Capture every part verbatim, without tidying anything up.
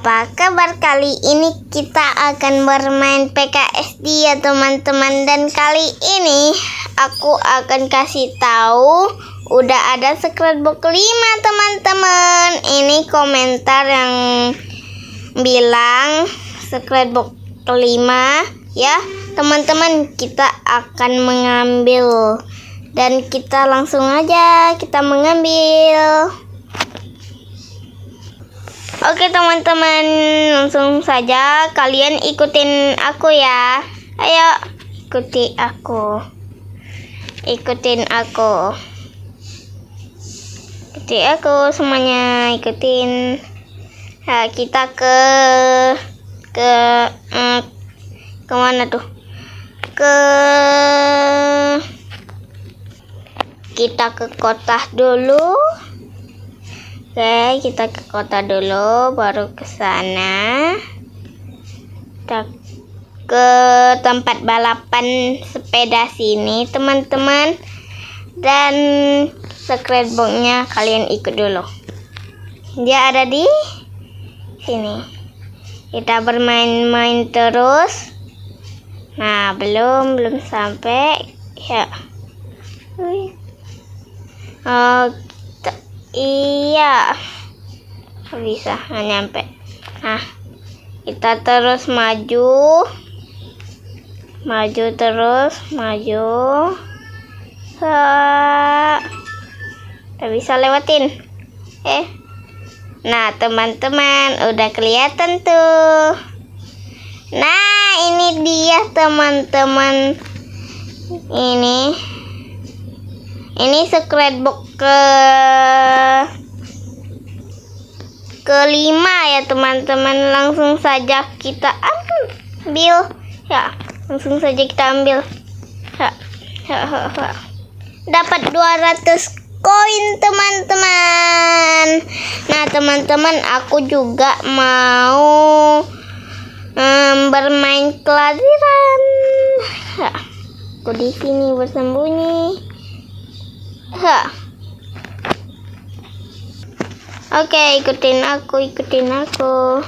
Apa kabar? Kali ini kita akan bermain P K S D ya teman-teman. Dan kali ini aku akan kasih tahu udah ada scrapbook lima teman-teman. Ini komentar yang bilang scrapbook kelima ya teman-teman. Kita akan mengambil dan kita langsung aja kita mengambil. Oke teman-teman, langsung saja kalian ikutin aku ya. Ayo ikuti aku. Ikutin aku. Ikuti aku semuanya, ikutin. Nah, kita ke ke mm, kemana tuh? Ke kita ke kota dulu. Oke, kita ke kota dulu, baru ke sana. Kita ke tempat balapan sepeda sini, teman-teman. Dan scrapbooknya kalian ikut dulu. Dia ada di sini. Kita bermain-main terus. Nah, belum belum sampai ya. Oh, iya, bisa nggak nyampe. Nah, kita terus maju, maju terus, maju. Kita bisa lewatin. Eh, nah teman-teman, udah kelihatan tuh. Nah, ini dia teman-teman. Ini, ini scrapbook ke kelima ya teman-teman. Langsung saja kita ambil ya, langsung saja kita ambil ya, ya, ya, ya. Dapat dua ratus koin teman-teman. Nah teman-teman, aku juga mau um, bermain kelahiran ya. Aku di sini bersembunyi ya. Oke, ikutin aku, ikutin aku.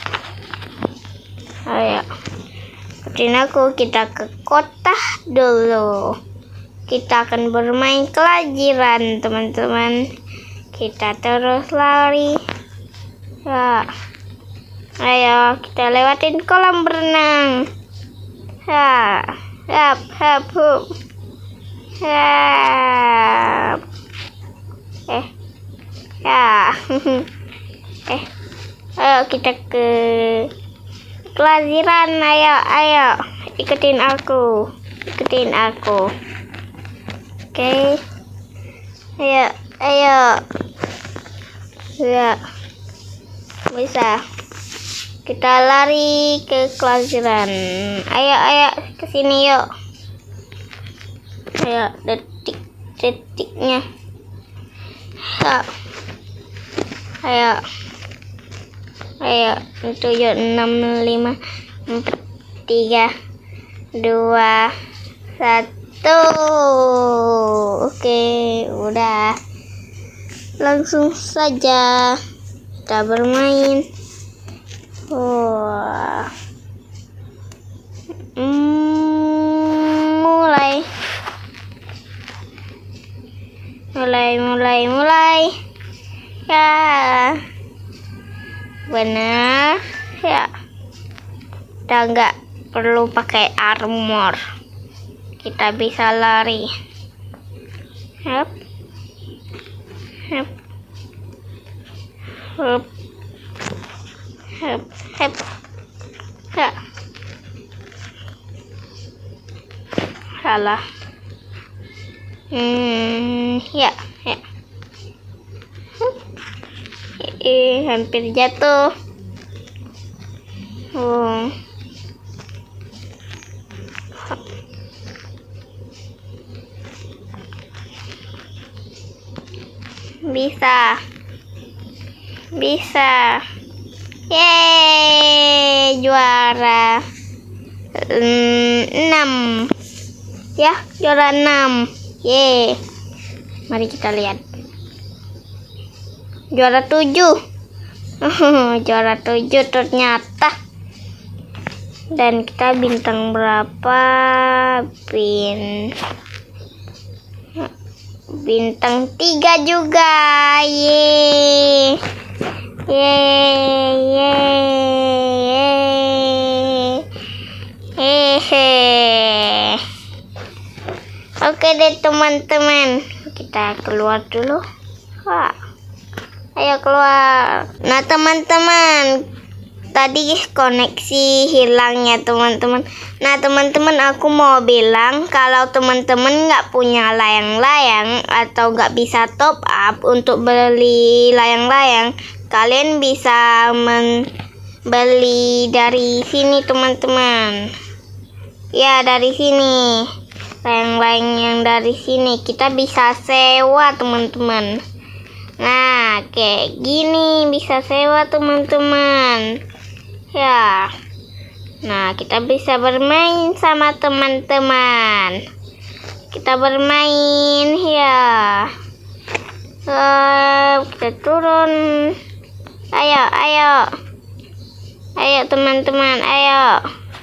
Ayo, ikutin aku. Kita ke kota dulu. Kita akan bermain kelahiran, teman-teman. Kita terus lari. Ya. Ayo, kita lewatin kolam berenang. Ya, hap, hap, hup. Hap. Eh. Ya, eh, ayo kita ke kelahiran. Ayo, ayo, ikutin aku, ikutin aku. Oke, ayo, ayo, ya, bisa. Kita lari ke kelahiran. Ayo, ayo, kesini yuk. Ayo, detik-detiknya. Ya. Ayo, ayo, tujuh, enam, lima, empat, tiga, dua, satu. Oke, udah. Langsung saja kita bermain. Wah. Hmm, mulai. Mulai, mulai, mulai. Ya, benar ya. Kita nggak perlu pakai armor, kita bisa lari. Hup, hup, hup, hup, hup. Ya, salah. Hmm, ya, ya. Eh, hampir jatuh. Oh. Bisa. Bisa. Yeay, juara. enam. Ya, juara enam. Yeay. Mari kita lihat. Juara tujuh. Juara tujuh ternyata. Dan kita bintang berapa? Bin Bintang tiga juga. Yeay. Yeay. Yeay. Hehe. Oke deh teman-teman, kita keluar dulu. Wah. Ayo keluar. Nah teman-teman, tadi koneksi hilang ya teman-teman. Nah teman-teman, aku mau bilang kalau teman-teman nggak punya layang-layang atau nggak bisa top up untuk beli layang-layang, kalian bisa membeli dari sini teman-teman. Ya dari sini, layang-layang yang dari sini kita bisa sewa teman-teman. Nah, kayak gini bisa sewa teman-teman. Ya. Nah, kita bisa bermain sama teman-teman. Kita bermain ya. Uh, kita turun. Ayo, ayo. Ayo teman-teman, ayo.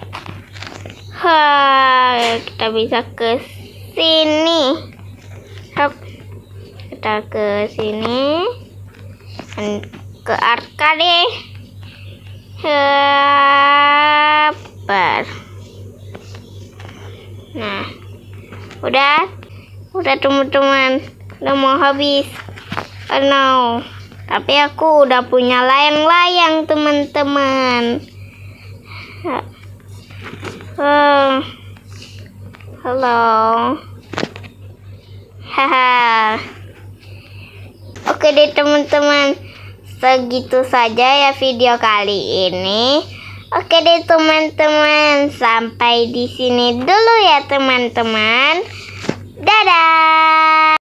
Ha, kita bisa ke sini. Hop. Kita ke sini dan ke arcade. Hebat. Nah, udah, udah teman-teman, udah mau habis. Oh no, tapi aku udah punya layang-layang teman-teman. Oh, halo. Haha. Oke deh teman-teman, segitu saja ya video kali ini. Oke deh teman-teman, sampai di sini dulu ya teman-teman. Dadah.